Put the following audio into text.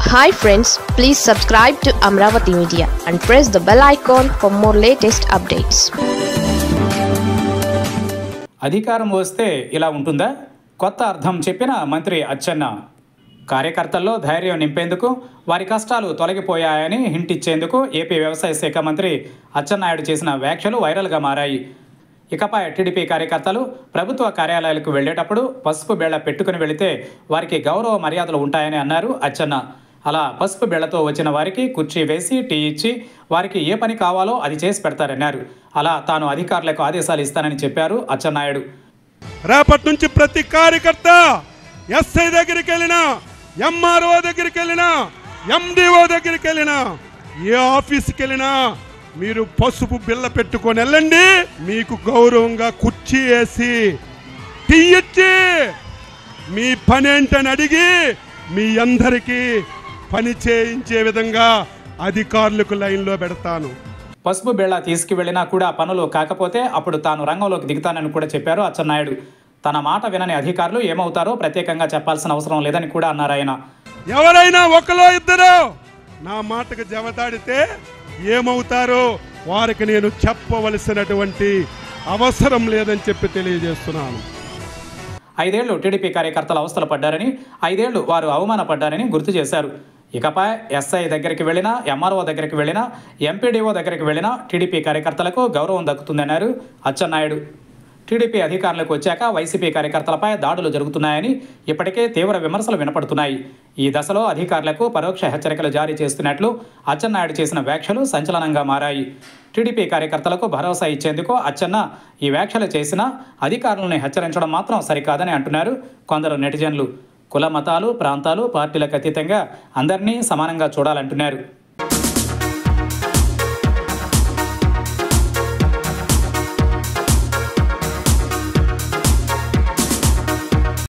Hi friends, please subscribe to Amravati Media and press the bell icon for more latest updates. అధికారం వస్తే ఇలా ఉంటుందా? కొత్త అర్థం చెప్పిన మంత్రి అచ్చెన్న. కార్యకర్తల్లో ధైర్యం నింపేందుకు, వారి కష్టాలు తొలగిపోయాయని హింట్ ఇచ్చేందుకు ఏపీ వ్యవసాయ శాఖ మంత్రి అచ్చెన్నాయుడు చేసిన వ్యాఖ్యలు వైరల్గా మారాయి. ఇకపై టీడీపీ కార్యకర్తలు ప్రభుత్వ కార్యాలయాలకు వెళ్లేటప్పుడు పసుపు బేళ్ల పెట్టుకుని వెళితే వారికి గౌరవ మర్యాదలు ఉంటాయని అన్నారు అచ్చెన్న. అలా పసుపు బేళ్లతో వచ్చిన వారికి కుర్చీ వేసి టీ ఇచ్చి వారికి ఏ పని కావాలో అది చేసి పెడతారన్నారు. అలా తాను అధికారులకు ఆదేశాలు ఇస్తానని చెప్పారు అచ్చెన్నాయుడు. రేపటి నుంచి ప్రతి కార్యకర్త ఎస్ఐ దగ్గరికి వెళ్ళినా, ఎంఆర్ఓ దగ్గరికి వెళ్ళినా, ఎండిఓ దగ్గరికి వెళ్ళినా, ఏ ఆఫీస్కి వెళ్ళినా మీరు పసుపు బిళ్ళ పెట్టుకొని వెళ్ళండి. మీకు గౌరవంగా కుర్చీ వేసి టీ ఇచ్చి మీ పని ఏంటని అడిగి మీ అందరికీ పని చేయించే విధంగా అధికారులకు లైన్లో పెడతాను. పసుపు బేళ్ల తీసుకువెళ్లినా కూడా పనులు కాకపోతే అప్పుడు తాను రంగంలోకి దిగుతానని కూడా చెప్పారు అచ్చెన్నాయుడు. తన మాట వినని అధికారులు ఏమవుతారో ప్రత్యేకంగా చెప్పాల్సిన అవసరం లేదని కూడా అన్నారు ఆయన. ఎవరైనా ఒకలో ఇద్దరు నా మాటకు జవదాడితే ఏమవుతారో వారికి నేను చెప్పవలసినటువంటి అవసరం లేదని చెప్పి తెలియజేస్తున్నాను. 5 ఏళ్లు టీడీపీ కార్యకర్తలు అవస్థలు పడ్డారని, 5 ఏళ్లు వారు అవమానపడ్డారని గుర్తు చేశారు. ఇకపై ఎస్ఐ దగ్గరికి వెళ్ళినా, ఎంఆర్ఓ దగ్గరికి వెళ్ళినా, ఎంపీడీఓ దగ్గరికి వెళ్ళినా టీడీపీ కార్యకర్తలకు గౌరవం దక్కుతుందన్నారు అచ్చెన్నాయుడు. టీడీపీ అధికారులకు వచ్చాక వైసీపీ కార్యకర్తలపై దాడులు జరుగుతున్నాయని ఇప్పటికే తీవ్ర విమర్శలు వినపడుతున్నాయి. ఈ దశలో అధికారులకు పరోక్ష హెచ్చరికలు జారీ చేస్తున్నట్లు అచ్చెన్నాయుడు చేసిన వ్యాఖ్యలు సంచలనంగా మారాయి. టీడీపీ కార్యకర్తలకు భరోసా ఇచ్చేందుకు అచ్చెన్న ఈ వ్యాఖ్యలు చేసినా అధికారులను హెచ్చరించడం మాత్రం సరికాదని అంటున్నారు కొందరు నెటిజన్లు. కుల మతాలు, ప్రాంతాలు, పార్టీలకు అతీతంగా అందరినీ సమానంగా చూడాలంటున్నారు.